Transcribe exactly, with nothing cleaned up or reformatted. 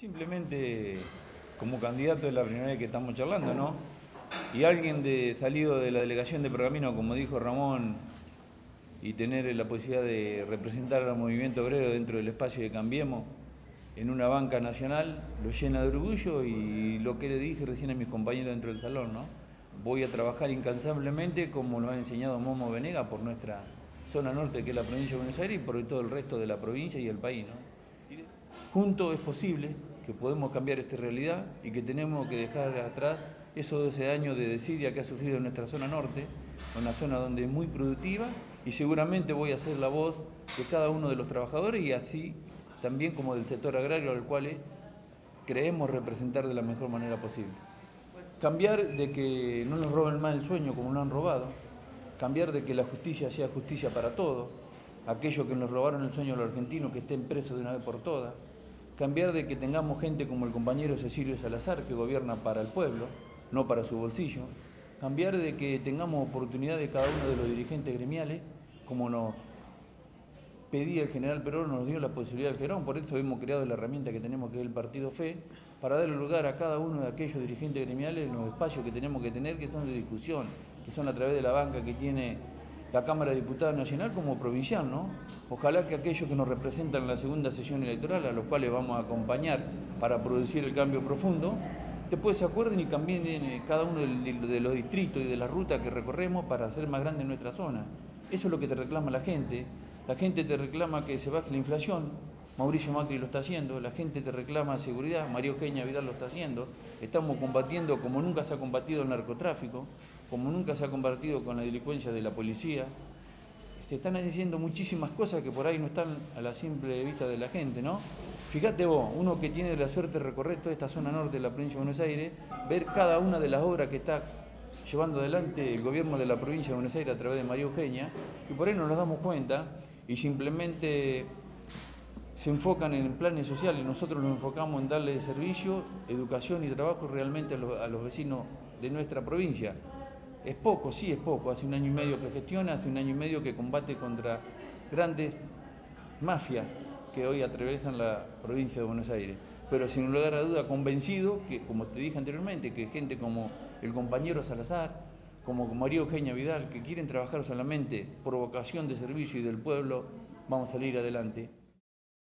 Simplemente como candidato es la primera vez que estamos charlando, ¿no? Y alguien de, salido de la delegación de Pergamino, como dijo Ramón, y tener la posibilidad de representar al movimiento obrero dentro del espacio de Cambiemos en una banca nacional, lo llena de orgullo y lo que le dije recién a mis compañeros dentro del salón, ¿no? Voy a trabajar incansablemente como lo ha enseñado Momo Venega por nuestra zona norte, que es la provincia de Buenos Aires, y por todo el resto de la provincia y el país, ¿no? Juntos es posible que podemos cambiar esta realidad y que tenemos que dejar atrás esos doce años de desidia que ha sufrido nuestra zona norte, una zona donde es muy productiva, y seguramente voy a ser la voz de cada uno de los trabajadores y así también como del sector agrario al cual creemos representar de la mejor manera posible. Cambiar de que no nos roben más el sueño como lo han robado, cambiar de que la justicia sea justicia para todos, aquellos que nos robaron el sueño a los argentinos que estén presos de una vez por todas, cambiar de que tengamos gente como el compañero Cecilio Salazar que gobierna para el pueblo, no para su bolsillo, cambiar de que tengamos oportunidad de cada uno de los dirigentes gremiales, como nos pedía el general Perón, nos dio la posibilidad del Gerón, por eso hemos creado la herramienta que tenemos que es el Partido Fe, para darle lugar a cada uno de aquellos dirigentes gremiales en los espacios que tenemos que tener, que son de discusión, que son a través de la banca que tiene la Cámara de Diputados Nacional como provincial, ¿no? Ojalá que aquellos que nos representan en la segunda sesión electoral, a los cuales vamos a acompañar para producir el cambio profundo, después se acuerden y cambien cada uno de los distritos y de las rutas que recorremos para hacer más grande nuestra zona. Eso es lo que te reclama la gente. La gente te reclama que se baje la inflación, Mauricio Macri lo está haciendo, la gente te reclama seguridad, María Eugenia Vidal lo está haciendo, estamos combatiendo como nunca se ha combatido el narcotráfico, como nunca se ha combatido con la delincuencia de la policía. Se están haciendo muchísimas cosas que por ahí no están a la simple vista de la gente, ¿no? Fíjate vos, uno que tiene la suerte de recorrer toda esta zona norte de la provincia de Buenos Aires, ver cada una de las obras que está llevando adelante el gobierno de la provincia de Buenos Aires a través de María Eugenia, y por ahí no nos damos cuenta y simplemente se enfocan en planes sociales, nosotros nos enfocamos en darle servicio, educación y trabajo realmente a los, a los vecinos de nuestra provincia. Es poco, sí es poco, hace un año y medio que gestiona, hace un año y medio que combate contra grandes mafias que hoy atraviesan la provincia de Buenos Aires, pero sin lugar a duda convencido que, como te dije anteriormente, que gente como el compañero Salazar, como María Eugenia Vidal, que quieren trabajar solamente por vocación de servicio y del pueblo, vamos a salir adelante.